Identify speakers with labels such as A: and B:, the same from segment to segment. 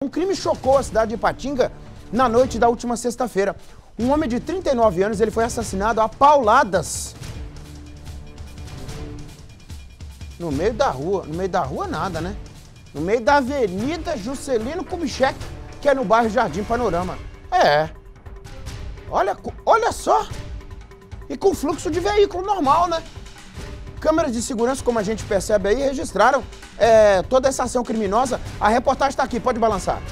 A: Um crime chocou a cidade de Ipatinga na noite da última sexta-feira. Um homem de 39 anos ele foi assassinado a pauladas. No meio da rua nada, né? No meio da Avenida Juscelino Kubitschek, que é no bairro Jardim Panorama. Olha só! E com fluxo de veículo normal, né? Câmeras de segurança, como a gente percebe aí, registraram toda essa ação criminosa. A reportagem está aqui, pode balançar.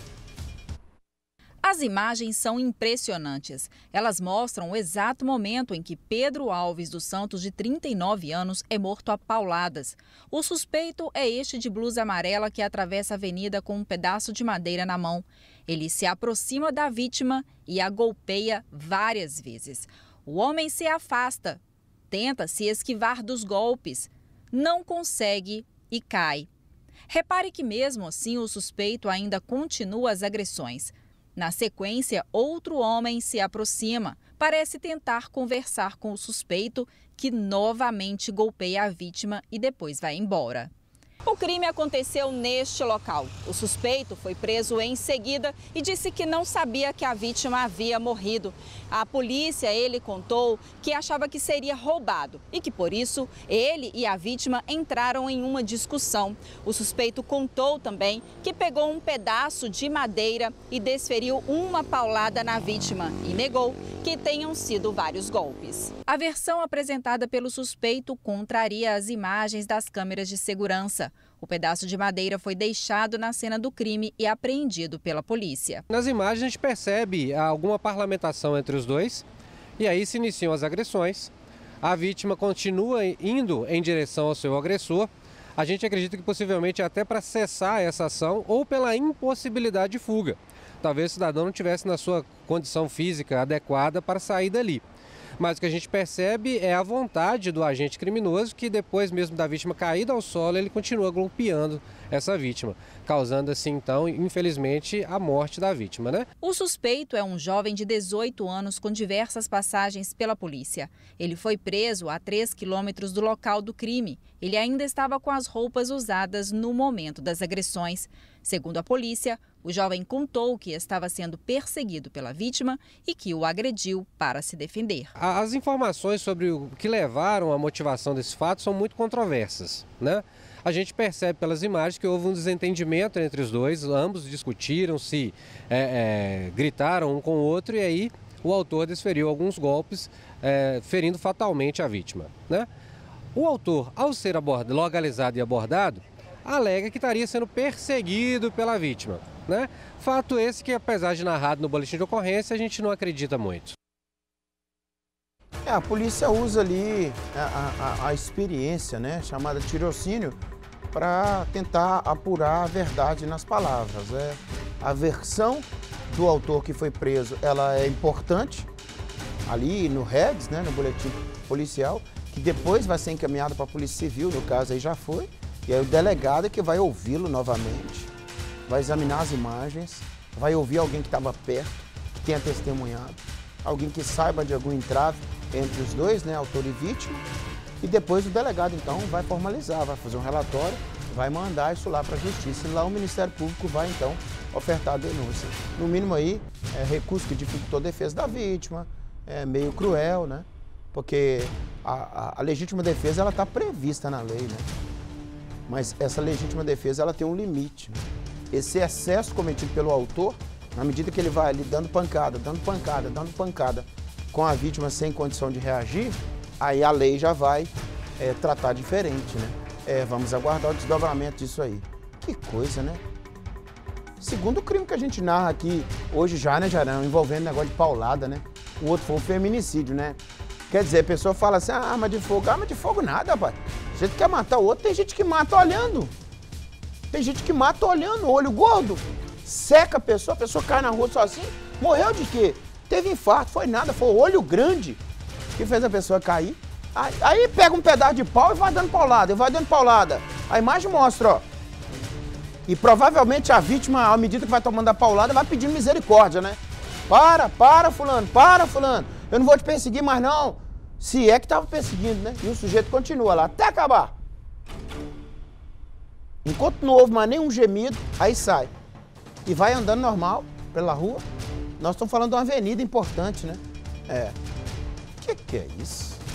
B: As imagens são impressionantes. Elas mostram o exato momento em que Pedro Alves dos Santos, de 39 anos, é morto a pauladas. O suspeito é este de blusa amarela que atravessa a avenida com um pedaço de madeira na mão. Ele se aproxima da vítima e a golpeia várias vezes. O homem se afasta, tenta se esquivar dos golpes, não consegue e cai. Repare que mesmo assim o suspeito ainda continua as agressões. Na sequência, outro homem se aproxima, parece tentar conversar com o suspeito, que novamente golpeia a vítima e depois vai embora. O crime aconteceu neste local. O suspeito foi preso em seguida e disse que não sabia que a vítima havia morrido. A polícia, ele contou que achava que seria roubado e que, por isso, ele e a vítima entraram em uma discussão. O suspeito contou também que pegou um pedaço de madeira e desferiu uma paulada na vítima e negou que tenham sido vários golpes. A versão apresentada pelo suspeito contraria as imagens das câmeras de segurança. O pedaço de madeira foi deixado na cena do crime e apreendido pela polícia.
C: Nas imagens a gente percebe alguma parlamentação entre os dois e aí se iniciam as agressões. A vítima continua indo em direção ao seu agressor. A gente acredita que possivelmente até para cessar essa ação ou pela impossibilidade de fuga. Talvez o cidadão não estivesse na sua condição física adequada para sair dali. Mas o que a gente percebe é a vontade do agente criminoso que depois mesmo da vítima caída ao solo, ele continua golpeando essa vítima, causando assim então, infelizmente, a morte da vítima, né?
B: O suspeito é um jovem de 18 anos com diversas passagens pela polícia. Ele foi preso a 3 quilômetros do local do crime. Ele ainda estava com as roupas usadas no momento das agressões. Segundo a polícia, o jovem contou que estava sendo perseguido pela vítima e que o agrediu para se defender.
C: As informações sobre o que levaram à motivação desse fato são muito controversas, né? A gente percebe pelas imagens que houve um desentendimento entre os dois, ambos discutiram, gritaram um com o outro e aí o autor desferiu alguns golpes, ferindo fatalmente a vítima, né? O autor, ao ser localizado e abordado, alega que estaria sendo perseguido pela vítima, né? Fato esse que, apesar de narrado no boletim de ocorrência, a gente não acredita muito.
A: A polícia usa ali a experiência, né, chamada tirocínio, para tentar apurar a verdade nas palavras. A versão do autor que foi preso, ela é importante ali no REGS, né, no boletim policial, que depois vai ser encaminhado para a Polícia Civil, no caso aí já foi, e aí o delegado é que vai ouvi-lo novamente, vai examinar as imagens, vai ouvir alguém que estava perto, que tenha testemunhado, alguém que saiba de algum entrave entre os dois, né, autor e vítima, e depois o delegado então vai formalizar, vai fazer um relatório, vai mandar isso lá para a Justiça, e lá o Ministério Público vai então ofertar a denúncia. No mínimo aí, recurso que dificultou a defesa da vítima, meio cruel, né, porque a legítima defesa ela está prevista na lei, né, mas essa legítima defesa ela tem um limite, né? Esse excesso cometido pelo autor, na medida que ele vai ali dando pancada com a vítima sem condição de reagir, aí a lei já vai tratar diferente, né? Vamos aguardar o desdobramento disso aí. Que coisa, né? Segundo crime que a gente narra aqui hoje já, né, Jarão, envolvendo negócio de paulada, né? O outro foi o feminicídio, né? Quer dizer, a pessoa fala assim, arma de fogo nada, rapaz. A gente quer matar o outro, tem gente que mata olhando. Tem gente que mata olhando, olho gordo, seca a pessoa cai na rua sozinha, morreu de quê? Teve infarto, foi nada, foi o olho grande que fez a pessoa cair. Aí pega um pedaço de pau e vai dando paulada, A imagem mostra, ó. E provavelmente a vítima, à medida que vai tomando a paulada, vai pedindo misericórdia, né? Para, fulano, eu não vou te perseguir mais não. Se é que estava perseguindo, né? E o sujeito continua lá, até acabar. Enquanto não houve mais nenhum gemido, aí sai. e vai andando normal pela rua. Nós estamos falando de uma avenida importante, né? O que é isso?